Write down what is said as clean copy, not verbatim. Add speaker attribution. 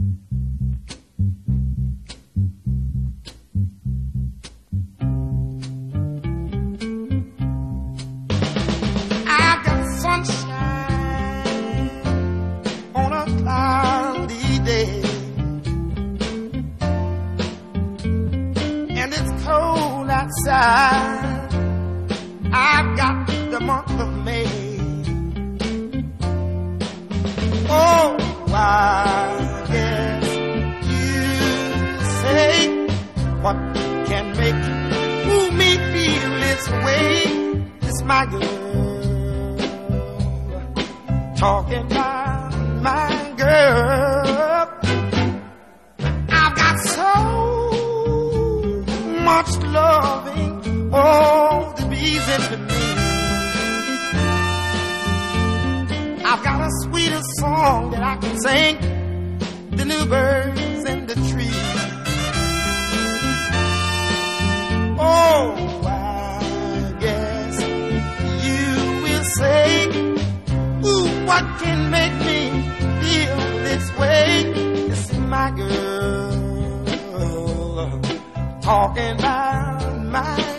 Speaker 1: I've got the month of May. Oh, I guess you say, what can make me feel this way? It's my girl talking about my girl. I've got so much loving, oh, to be easy to me. I've got a sweeter song that I can sing than the birds in the trees. Oh, I guess you will say, ooh, what can make me feel this way? This is my girl talking about my